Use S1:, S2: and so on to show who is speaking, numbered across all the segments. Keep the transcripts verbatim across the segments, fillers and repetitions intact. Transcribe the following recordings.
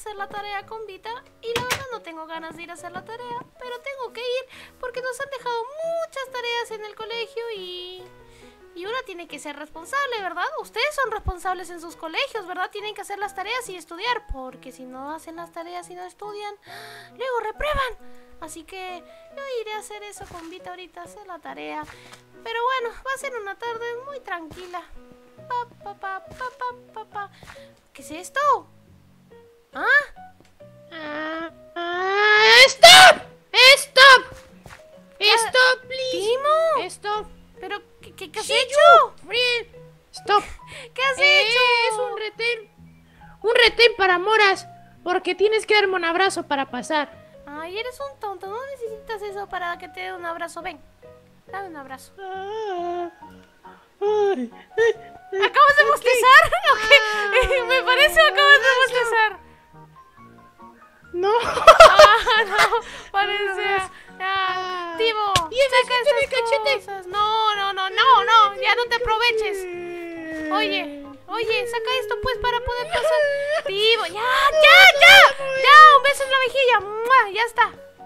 S1: hacer la tarea con Vita y la verdad no tengo ganas de ir a hacer la tarea, pero tengo que ir porque nos han dejado muchas tareas en el colegio y... Y una tiene que ser responsable, ¿verdad? Ustedes son responsables en sus colegios, ¿verdad? Tienen que hacer las tareas y estudiar, porque si no hacen las tareas y no estudian, luego reprueban. Así que yo iré a hacer eso con Vita ahorita, hacer la tarea. Pero bueno, va a ser una tarde muy tranquila. Pa, pa, pa, pa, pa, pa, pa. ¿Qué es esto? ¿Ah?
S2: Ah, ah, ¡Stop! ¡Stop! ¡Stop, please!
S1: ¡Timo!
S2: ¡Stop!
S1: ¿Pero qué, qué, qué has
S2: Sí,
S1: hecho?
S2: yo. ¡Stop!
S1: ¿Qué has
S2: Eh,
S1: hecho?
S2: Es un retén. Un retén para moras. Porque tienes que darme un abrazo para pasar.
S1: Ay, eres un tonto, no necesitas eso para que te dé un abrazo. Ven, dame un abrazo.
S2: Ah, ay, eh, eh,
S1: ¿Acabas de
S2: ok.
S1: bostezar? Ok,
S2: Ah,
S1: me parece que acabas de bostezar.
S2: No.
S1: Ah, no, parecía. Ah,
S2: Ah.
S1: Timo,
S2: Y ese
S1: saca
S2: sí tiene
S1: estas
S2: cachete.
S1: cosas. No, no, no, no, no, ya no te aproveches. Oye, oye, saca esto pues para poder pasar. Timo, ya, ya, ya, ya, un beso en la mejilla. ¡Mua! Ya está.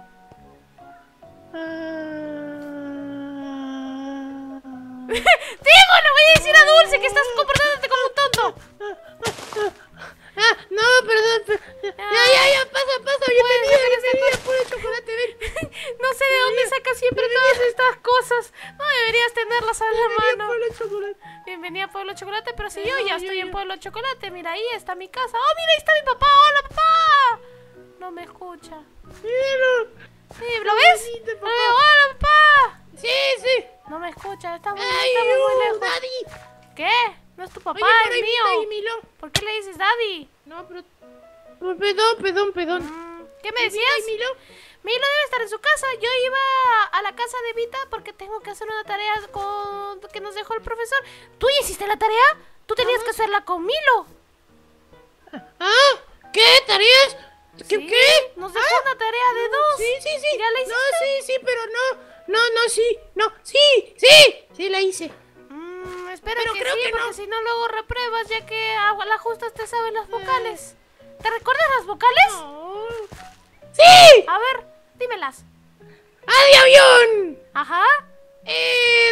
S1: Timo, le voy a decir a Dulce que estás comportándote como un tonto.
S2: Ah, no, perdón. per- Ya, ya, ya, pasa, pasa. Bienvenida, bienvenida, puro chocolate, ven.
S1: No sé de dónde sacas siempre todas estas cosas. No deberías tenerlas a la
S2: Bienvenida,
S1: mano.
S2: puro chocolate.
S1: Bienvenida a Pueblo Chocolate, pero si yo
S2: No,
S1: ya
S2: yo,
S1: estoy
S2: yo.
S1: en Pueblo Chocolate, mira, ahí está mi casa. ¡Oh, mira, ahí está mi papá! ¡Hola, papá! No me escucha.
S2: Mira.
S1: Sí, ¿lo ves?
S2: bonito,
S1: Lo
S2: papá.
S1: veo. ¡Hola, papá!
S2: Sí, sí.
S1: No me escucha, está muy,
S2: Ay,
S1: está muy, muy
S2: oh,
S1: lejos.
S2: daddy.
S1: ¿Qué? No es tu papá,
S2: Oye, por
S1: es
S2: ahí
S1: mío.
S2: Vita y Milo.
S1: ¿Por qué le dices daddy?
S2: No, pero... Oh, perdón, perdón, perdón.
S1: Mm, ¿Qué me
S2: ¿Y
S1: decías?
S2: Vita y Milo?
S1: Milo debe estar en su casa. Yo iba a la casa de Vita porque tengo que hacer una tarea con... que nos dejó el profesor. ¿Tú ya hiciste la tarea? Tú tenías que hacerla con Milo.
S2: Ah, ¿qué? ¿Tareas? ¿Qué?
S1: Sí,
S2: ¿Qué?
S1: nos dejó
S2: Ah,
S1: una tarea de dos.
S2: Sí, sí, sí.
S1: ¿Ya la
S2: No,
S1: hiciste?
S2: sí, sí, pero no. No, no, sí. No, sí, sí. Sí, la hice.
S1: Mm, espero
S2: Pero
S1: que
S2: creo
S1: sí,
S2: que
S1: porque
S2: no.
S1: si no luego repruebas, ya que a la justa te saben las vocales. ¿Te recuerdas las vocales?
S2: No. ¡Sí!
S1: A ver, dímelas.
S2: ¡A de avión!
S1: Ajá.
S2: ¡E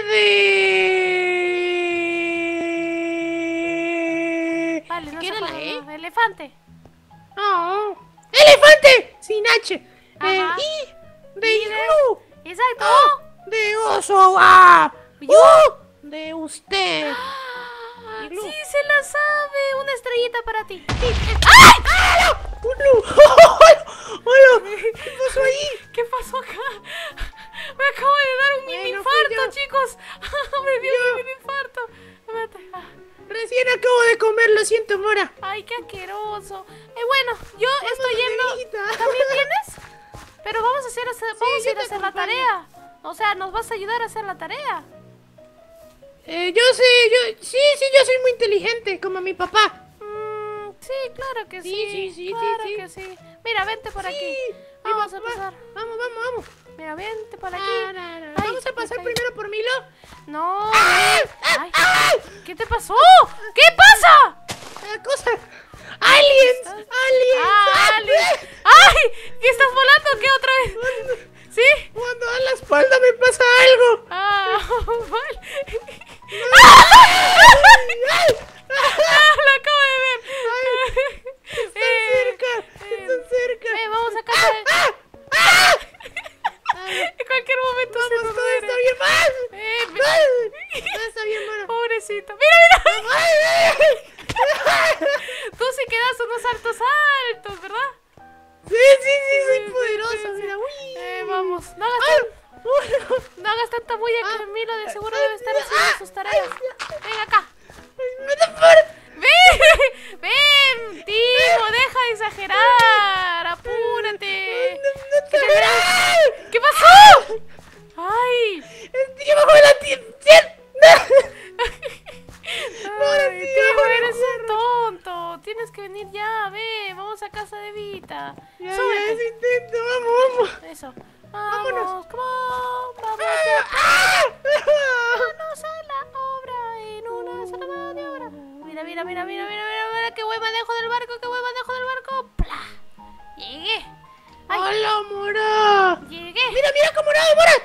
S2: de...
S1: Vale, no
S2: ¿Qué
S1: se
S2: era la
S1: acuerda,
S2: E?
S1: no. Elefante.
S2: No. ¡Elefante! Sin H. Eh,
S1: Ajá.
S2: I de
S1: Y de-
S2: iglú.
S1: Exacto.
S2: O de oso. ¡Ah!
S1: Yo.
S2: U de usted.
S1: Ah,
S2: Iglú.
S1: sí, se la sabe. Una estrellita para ti.
S2: ¡Ah! ¡Iglú! ¡Hola! ¿Qué pasó ahí?
S1: ¿Qué pasó acá? Me acabo de dar un mini
S2: Bueno, fui
S1: infarto,
S2: yo.
S1: chicos. Me dio un mini infarto. Espérate. Ah.
S2: Recién acabo de comer, lo siento, Mora.
S1: Ay, qué asqueroso. Eh, bueno, yo estoy
S2: Vamos,
S1: yendo.
S2: amiguita.
S1: ¿También vienes? Pero vamos a hacer, hacer- vamos a
S2: yo
S1: ir a
S2: te
S1: hacer la
S2: acompaño.
S1: tarea. O sea, nos vas a ayudar a hacer la tarea.
S2: Eh, yo sé, yo... Sí, sí, yo soy muy inteligente, como mi papá.
S1: Mm, sí, claro que sí.
S2: Sí, sí, sí, sí,
S1: claro
S2: sí.
S1: que sí. Mira, vente por aquí.
S2: Sí,
S1: Vamos
S2: mi
S1: a
S2: papá.
S1: pasar.
S2: Vamos, vamos, vamos.
S1: Mira, vente por aquí.
S2: Ah, no, no.
S1: Ay,
S2: Vamos a
S1: me
S2: pasar
S1: caí.
S2: primero por Milo.
S1: No. Ay, ¿qué te pasó? ¿Qué pasa?
S2: La cosa... ¡Aliens!
S1: ¿Estás?
S2: ¡Aliens!
S1: Ah, aliens. ¡Ay! ¿Qué estás volando? ¿Qué otra vez?
S2: Cuando,
S1: ¿Sí?
S2: cuando a la espalda me pasa algo.
S1: Ah, vale. Ah, lo acabo de ver.
S2: Están
S1: Eh,
S2: cerca,
S1: eh,
S2: están cerca.
S1: eh, vamos a casa de...
S2: ¡Ah!
S1: En cualquier momento se
S2: Vamos,
S1: nos
S2: todo
S1: muere.
S2: está bien. ¡Ah!
S1: Eh, me-
S2: ¡Ah! Todo está bien, Mora.
S1: Pobrecito. Mira, mira.
S2: ¡Ay, ay!
S1: Tú sí que das unos saltos altos, ¿verdad?
S2: Sí, sí, sí, soy
S1: Sí,
S2: poderosa.
S1: sí, sí.
S2: Mira, uy.
S1: Eh, vamos. No hagas,
S2: ¡Ah!
S1: tan-
S2: Uy,
S1: no hagas tanta bulla que
S2: Ah.
S1: Milo de seguro debe estar haciendo sus tareas. Ven acá.
S2: me da por-
S1: ¡Ven! ¡Ven! Timo, deja de exagerar. Apúrate.
S2: No
S1: ¿Qué
S2: te-
S1: te-
S2: ¡Ay!
S1: ¿Qué pasó? ¡Ay!
S2: Estoy abajo de la tierra.
S1: Ay,
S2: sí,
S1: Timo,
S2: ahora
S1: eres un tonto. Tienes que venir ya, ve. Vamos a casa de Vita.
S2: Ya, ya,
S1: Súbete.
S2: ese intento, vamos, vamos.
S1: Eso.
S2: Vámonos.
S1: Vamos, come on. Vamos,
S2: ¡Ah!
S1: vamos a la obra en una sola maniobra. Mira, mira, mira, mira, mira, mira, mira. Qué buen manejo del barco, qué buen manejo del barco. ¡Plah!
S2: mira, mira cómo nado, Mora.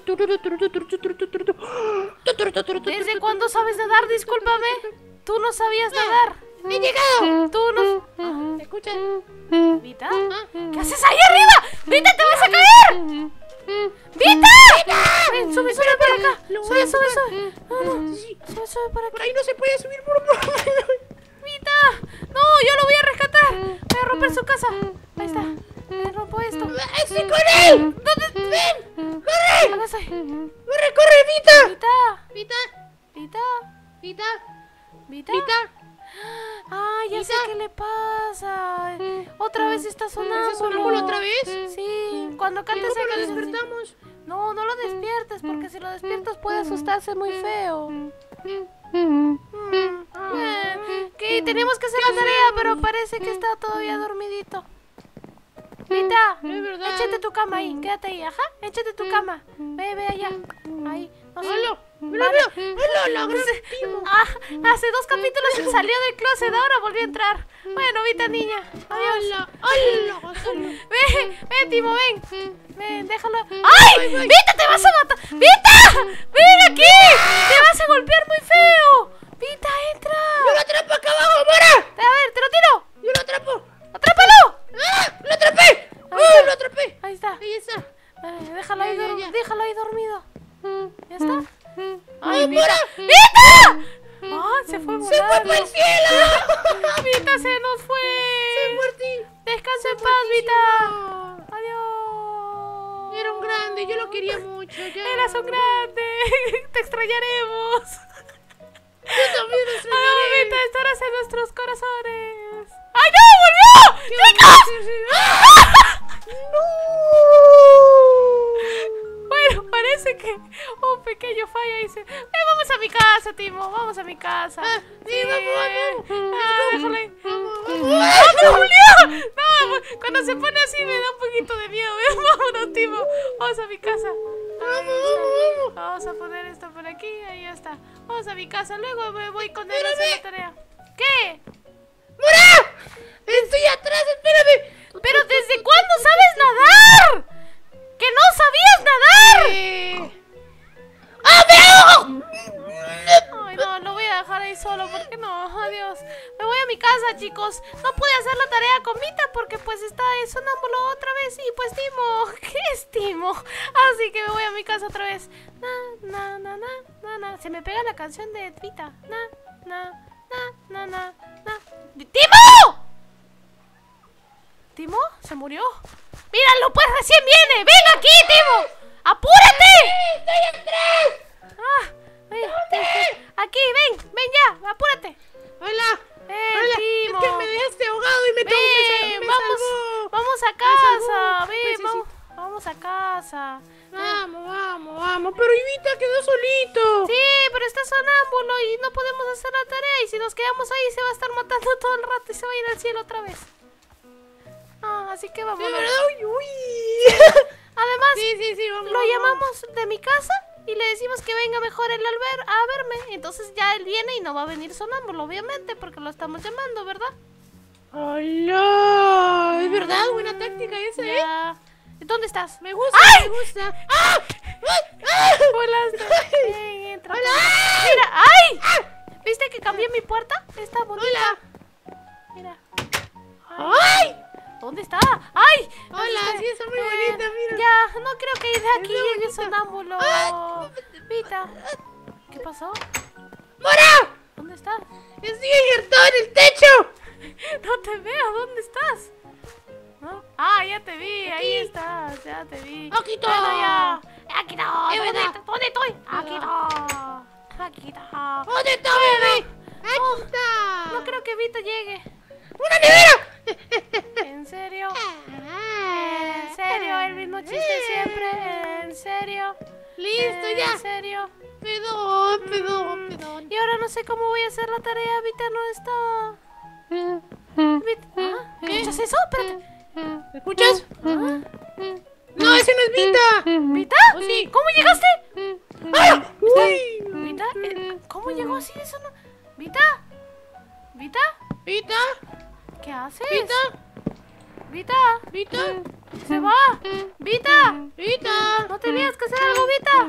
S1: ¿Desde cuándo sabes nadar? Discúlpame. Tú no sabías nadar.
S2: ¡He llegado!
S1: Tú no...
S2: ¿Me escuchas?
S1: ¿Vita? ¿Qué haces ahí arriba? ¡Vita, te vas a caer! ¡Vita! Ven, sube, sube para acá. Sube, sube, sube. No, no. Sube, sube para
S2: Por
S1: acá.
S2: ahí no se puede subir, por favor.
S1: ¡Vita! ¡No! ¡Yo lo voy a rescatar! Voy a romper su casa. Ahí está. Me rompo esto.
S2: ¡Estoy con él!
S1: ¿Dónde?
S2: ¡Ven! ¡Corre!
S1: Acá estoy.
S2: ¡Corre, corre, Vita!
S1: Vita.
S2: Vita,
S1: Vita.
S2: Vita,
S1: Vita.
S2: Vita.
S1: Ah, ya sé qué le pasa. Otra vez está sonando.
S2: ¿Está sonámbulo otra vez?
S1: Sí. Cuando cantes
S2: ¿Cómo lo
S1: canciones así.
S2: despertamos?
S1: No, no lo despiertes, porque si lo despiertas puede asustarse muy feo. Mm, eh, que tenemos que hacer la tarea, pero parece que está todavía dormidito. Vita,
S2: Es verdad.
S1: échate tu cama ahí, quédate ahí, ajá, échate tu cama. Ve, ve allá, ahí. No sé.
S2: ¡Hola! ¡Mira,
S1: Vale.
S2: mira! ¡Hola, la gran Timo!
S1: Ah, hace dos capítulos salió del closet, ahora volvió a entrar. Bueno, Vita niña, adiós.
S2: ¡Hola! ¡Hola, Gonzalo!
S1: Ven, ven, Timo, ven. Ven, déjalo. ¡Ay! ¡Vita, te vas a matar! ¡Vita! ¡Ven aquí! ¡Te vas a golpear muy feo! ¡Vita, entra!
S2: ¡Yo lo atrapo acá abajo, Mora!
S1: A ver, te lo tiro.
S2: ¡Yo lo atrapo!
S1: ¡Atrápalo!
S2: ¡Ah! ¡Lo atrapé!
S1: Ahí
S2: ¡Oh,
S1: está.
S2: lo atrapé!
S1: Ahí está.
S2: Ahí está.
S1: Ay, déjalo ahí,
S2: Ya, ya,
S1: dor-
S2: ya.
S1: déjalo ahí dormido. ¿Ya está?
S2: ¡Ay,
S1: Vita.
S2: Mora!
S1: ¡Vita! ¡Ah, se fue
S2: ¡Se fue
S1: volando!
S2: por el cielo!
S1: ¡Vita se nos fue!
S2: ¡Se muertí!
S1: Descansa en paz, Vita. Adiós.
S2: Era un grande, yo lo quería mucho. Ya.
S1: Eras un grande. Te extrañaremos.
S2: Yo también lo
S1: Ah,
S2: extrañaré.
S1: Vita, estarás en nuestros corazones. ¡Ay, no! ¡Volvió!
S2: ¿Qué
S1: ¡Chicos!
S2: sí, sí. ¡No!
S1: Bueno, parece que un pequeño falla dice, eh, vamos a mi casa, Timo, vamos a mi casa.
S2: Ah, sí, vamos, vamos.
S1: Ah, déjalo ahí.
S2: Vamos,
S1: ¡No,
S2: vamos.
S1: me volvió! No, cuando se pone así me da un poquito de miedo. Vámonos, Timo, vamos a mi casa.
S2: Vamos, vamos, vamos.
S1: Vamos a poner esto por aquí, ahí ya está. Vamos a mi casa, luego me voy con él a hacer
S2: Espérame.
S1: la tarea. ¿Qué?
S2: ¡Mora! ¡Estoy atrás! ¡Espérame!
S1: ¿Pero desde cuándo sabes nadar? ¡Que no sabías nadar!
S2: Eh... ¡Ah, me ahogo!
S1: Ay, no, lo voy a dejar ahí solo, porque no, adiós. Me voy a mi casa, chicos. No pude hacer la tarea con Vita porque pues está sonámbulo otra vez y pues Timo, ¿qué es Timo? Así que me voy a mi casa otra vez. Na, na, na, na, na, na. Se me pega la canción de Vita. Na, na, na, na, na, na. ¡Timo! ¿Timo? ¿Se murió? ¡Míralo, pues recién viene! ¡Ven aquí, Timo! ¡Apúrate!
S2: ¡Estoy atrás!
S1: Ah, ven, ven, aquí, ven, ven ya, apúrate.
S2: ¡Hola!
S1: Ven,
S2: ¡Hola!
S1: Timo.
S2: Es que me dejaste ahogado y me
S1: Ven,
S2: tomó. Me, me
S1: vamos,
S2: salvó.
S1: vamos a
S2: salvó.
S1: casa, ven,
S2: Pues sí,
S1: vamos, vamos a casa.
S2: Vamos, vamos, vamos. Pero Ivita quedó solito.
S1: Sí, pero está sonámbulo y no podemos hacer la tarea y si nos quedamos ahí se va a estar matando todo el rato y se va a ir al cielo otra vez. Ah, así que vamos.
S2: De verdad, uy, uy.
S1: Además,
S2: Sí, sí, sí, vamos.
S1: lo
S2: vamos.
S1: llamamos de mi casa y le decimos que venga mejor él al ver, a verme. Entonces ya él viene y no va a venir sonámbulo, obviamente, porque lo estamos llamando, ¿verdad?
S2: ¡Hola! Es verdad, buena táctica esa, ¿eh?
S1: Ya. ¿Dónde estás?
S2: Me gusta,
S1: ¡Ay!
S2: me gusta. ¡Ah! ¡Ah! ¡Ah!
S1: Volaste. Ven, entra.
S2: ¡Hola!
S1: Mira, ¡ay! ¿Viste que cambié mi puerta? Está bonita.
S2: ¡Hola!
S1: Mira.
S2: ¡Ay!
S1: ¿Dónde está? ¡Ay!
S2: Hola,
S1: Este,
S2: sí, está muy
S1: eh,
S2: bonita, mira.
S1: Ya, no creo que de aquí
S2: Está
S1: llegue
S2: bonita.
S1: sonámbulo.
S2: Ah.
S1: Vita. ¿Qué pasó?
S2: ¡Mora!
S1: ¿Dónde estás?
S2: ¡Estoy injertado en el techo!
S1: No te veo, ¿dónde estás? ¿No? Ah, ya te vi, ahí estás, ya te vi.
S2: Aquí está.
S1: Bueno, ya. Aquí está.
S2: Es
S1: ¿Dónde,
S2: verdad.
S1: ¿Dónde estoy? Aquí está. Aquí está.
S2: ¿Dónde está, bebé?
S1: No,
S2: ¡Aquí está!
S1: no creo que Vita llegue.
S2: ¡Una nevera!
S1: ¿En serio?
S2: Ah.
S1: ¿En serio? El mismo chiste siempre. ¿En serio?
S2: Listo,
S1: ¿En
S2: ya.
S1: serio?
S2: Perdón, perdón, perdón.
S1: Y ahora no sé cómo voy a hacer la tarea. Vita no está. Vita. ¿Ah? ¿Escuchas eso? Espérate.
S2: ¿Me escuchas?
S1: ¿Ah?
S2: No, ese no es Vita.
S1: ¿Vita?
S2: Oh, sí.
S1: ¿Cómo llegaste?
S2: ¡Ah! ¡Uy!
S1: ¿Vita? Eh, ¿Cómo llegó así de eso? No? ¿Vita? ¿Vita?
S2: ¿Vita?
S1: ¿Qué haces?
S2: ¿Vita?
S1: Vita,
S2: ¿Vita?
S1: se va. Vita,
S2: ¿Vita?
S1: no tenías que hacer algo, Vita.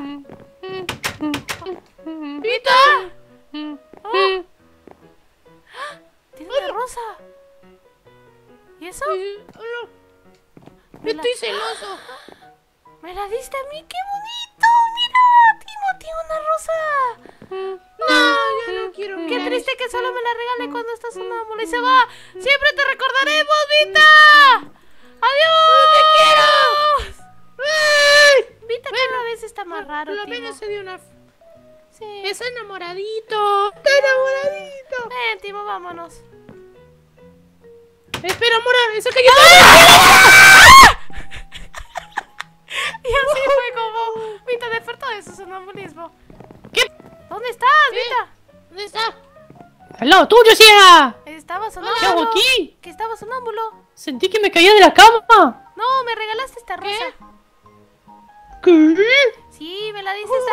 S2: ¿Vita?
S1: Oh. Tiene una rosa. ¿Y eso?
S2: Hola. Estoy celoso.
S1: ¿Me la diste a mí? ¡Qué bonito! ¡Mira! Timo tiene una rosa.
S2: No, yo no quiero
S1: Qué
S2: mirar
S1: triste
S2: eso.
S1: que solo me la regale cuando estás sonámbula y se va. ¡Siempre te recordaremos, Vita! ¡Adiós!
S2: ¡Te quiero! ¡Ay!
S1: Vita cada vez está más raro,
S2: Por lo
S1: Timo.
S2: menos se dio una...
S1: Sí.
S2: Está enamoradito. Está enamoradito.
S1: Ven, Timo, vámonos.
S2: Espera, Mora, eso que yo...
S1: Y así fue como Vita despertó de su sonambulismo.
S2: ¿Qué?
S1: ¿Dónde estás, Vita?
S2: ¿Dónde está?
S3: ¡Al lado tuyo, ciega!
S1: Estaba sonámbulo.
S3: ¿Qué hago aquí?
S1: Que estaba sonámbulo.
S3: Sentí que me caía de la cama.
S1: No, me regalaste esta rosa.
S2: ¿Qué?
S1: Sí, me la diste esta